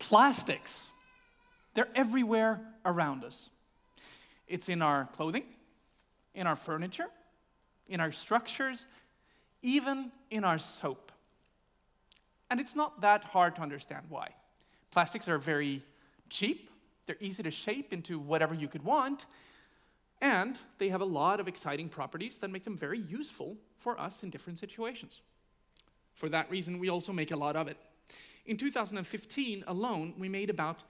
Plastics. They're everywhere around us. It's in our clothing, in our furniture, in our structures, even in our soap. And it's not that hard to understand why. Plastics are very cheap, they're easy to shape into whatever you could want, and they have a lot of exciting properties that make them very useful for us in different situations. For that reason, we also make a lot of it. In 2015 alone, we made about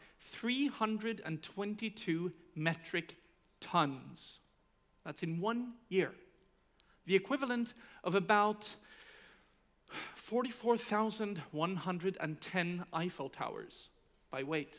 322 metric tons. That's in 1 year. The equivalent of about 44,110 Eiffel Towers by weight.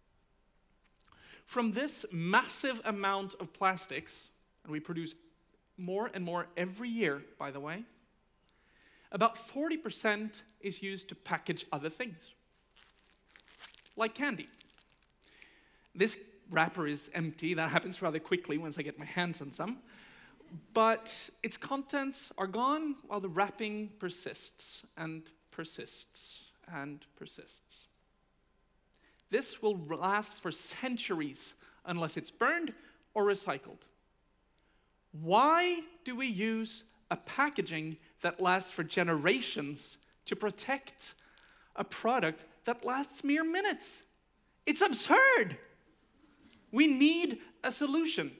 From this massive amount of plastics, and we produce more and more every year, by the way, about 40% is used to package other things, like candy. This wrapper is empty. That happens rather quickly once I get my hands on some. But its contents are gone while the wrapping persists and persists and persists. This will last for centuries unless it's burned or recycled. Why do we use a packaging that lasts for generations to protect a product that lasts mere minutes? It's absurd. We need a solution.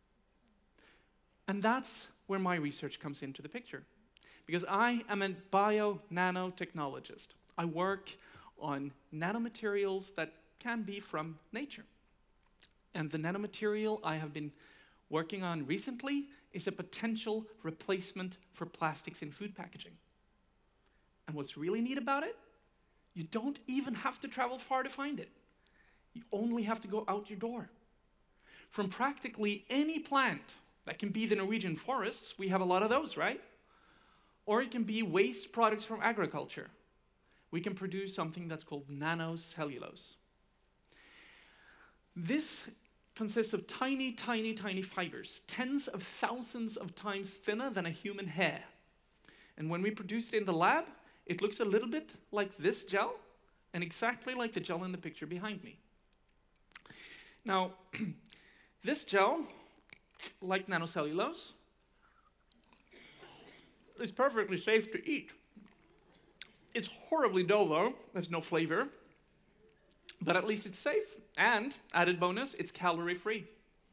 And that's where my research comes into the picture. Because I am a bio-nanotechnologist. I work on nanomaterials that can be from nature. And the nanomaterial I have been working on recently is a potential replacement for plastics in food packaging. And what's really neat about it? You don't even have to travel far to find it. You only have to go out your door. From practically any plant, that can be the Norwegian forests, we have a lot of those, right? Or it can be waste products from agriculture. We can produce something that's called nanocellulose. This consists of tiny, tiny, tiny fibers, tens of thousands of times thinner than a human hair. And when we produce it in the lab, it looks a little bit like this gel, and exactly like the gel in the picture behind me. Now, this gel, like nanocellulose, is perfectly safe to eat. It's horribly dull though, there's no flavor, but at least it's safe, and, added bonus, it's calorie-free.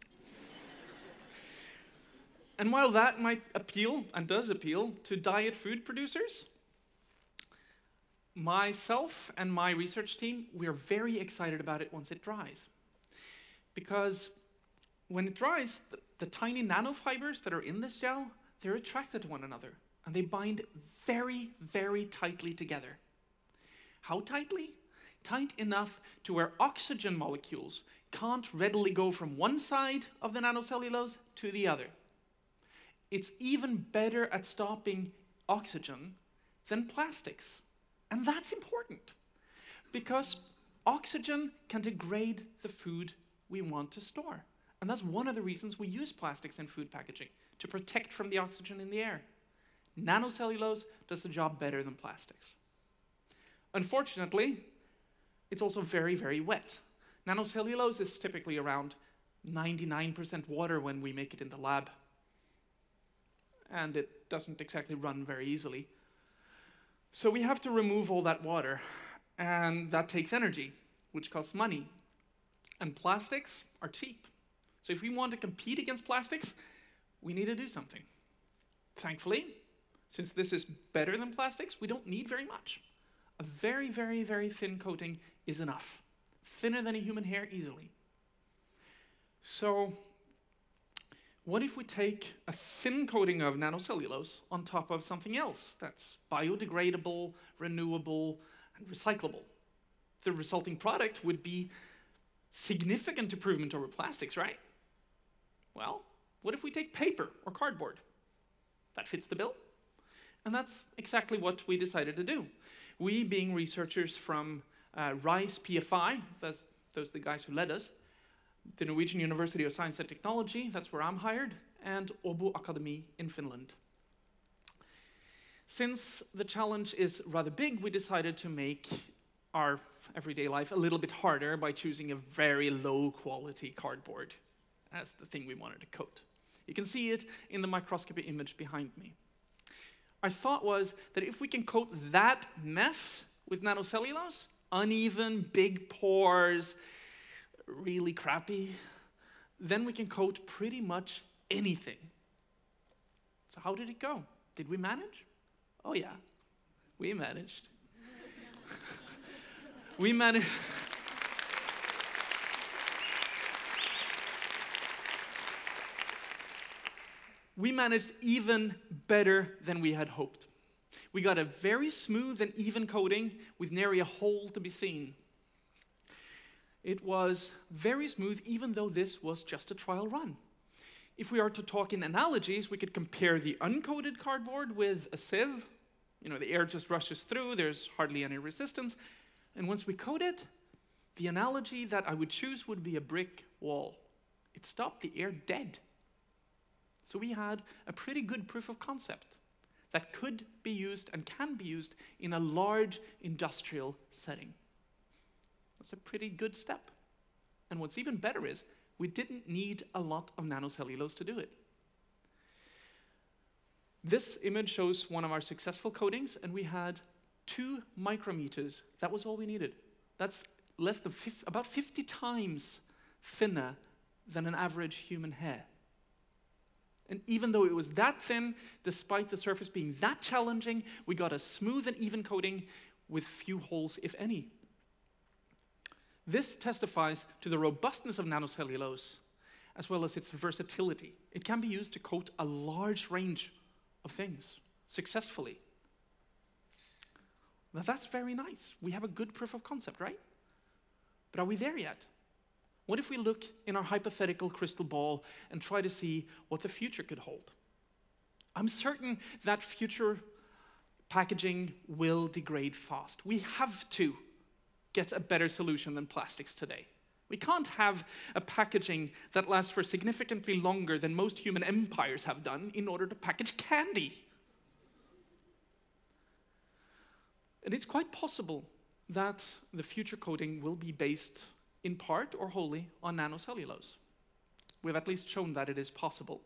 And while that might appeal, and does appeal, to diet food producers, myself and my research team, we are very excited about it once it dries. Because when it dries, the tiny nanofibers that are in this gel, they're attracted to one another, and they bind very, very tightly together. How tightly? Tight enough to where oxygen molecules can't readily go from one side of the nanocellulose to the other. It's even better at stopping oxygen than plastics. And that's important, because oxygen can degrade the food we want to store. And that's one of the reasons we use plastics in food packaging, to protect from the oxygen in the air. Nanocellulose does the job better than plastics. Unfortunately, it's also very, very wet. Nanocellulose is typically around 99% water when we make it in the lab. And it doesn't exactly run very easily. So we have to remove all that water, and that takes energy, which costs money. And plastics are cheap. So if we want to compete against plastics, we need to do something. Thankfully, since this is better than plastics, we don't need very much. A very, very, very thin coating is enough. Thinner than a human hair easily. So what if we take a thin coating of nanocellulose on top of something else that's biodegradable, renewable, and recyclable? The resulting product would be significant improvement over plastics, right? Well, what if we take paper or cardboard? That fits the bill. And that's exactly what we decided to do. We, being researchers from RISE PFI, those are the guys who led us, the Norwegian University of Science and Technology, that's where I'm hired, and Åbo Academy in Finland. Since the challenge is rather big, we decided to make our everyday life a little bit harder by choosing a very low quality cardboard as the thing we wanted to coat. You can see it in the microscopy image behind me. Our thought was that if we can coat that mess with nanocellulose, uneven, big pores, really crappy, then we can coat pretty much anything. So how did it go? Did we manage? Oh yeah, we managed. We managed. We managed even better than we had hoped. We got a very smooth and even coating with nary a hole to be seen. It was very smooth, even though this was just a trial run. If we are to talk in analogies, we could compare the uncoated cardboard with a sieve. You know, the air just rushes through, there's hardly any resistance. And once we coat it, the analogy that I would choose would be a brick wall. It stopped the air dead. So we had a pretty good proof of concept that could be used and can be used in a large industrial setting. That's a pretty good step. And what's even better is we didn't need a lot of nanocellulose to do it. This image shows one of our successful coatings, and we had 2 micrometers. That was all we needed. That's less than about 50 times thinner than an average human hair. And even though it was that thin, despite the surface being that challenging, we got a smooth and even coating with few holes, if any. This testifies to the robustness of nanocellulose, as well as its versatility. It can be used to coat a large range of things successfully. Now that's very nice. We have a good proof of concept, right? But are we there yet? What if we look in our hypothetical crystal ball and try to see what the future could hold? I'm certain that future packaging will degrade fast. We have to get a better solution than plastics today. We can't have a packaging that lasts for significantly longer than most human empires have done in order to package candy. And it's quite possible that the future coating will be based in part or wholly on nanocellulose. We've at least shown that it is possible.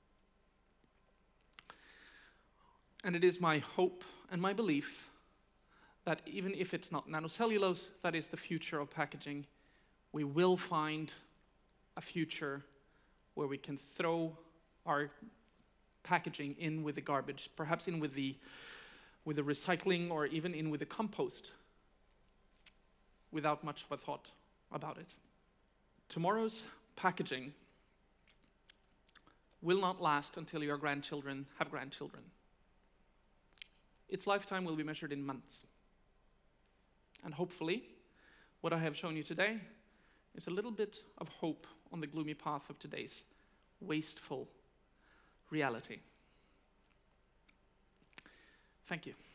And it is my hope and my belief that even if it's not nanocellulose that is the future of packaging, we will find a future where we can throw our packaging in with the garbage, perhaps in with the recycling, or even in with the compost, without much of a thought about it. Tomorrow's packaging will not last until your grandchildren have grandchildren. Its lifetime will be measured in months. And hopefully, what I have shown you today is a little bit of hope on the gloomy path of today's wasteful reality. Thank you.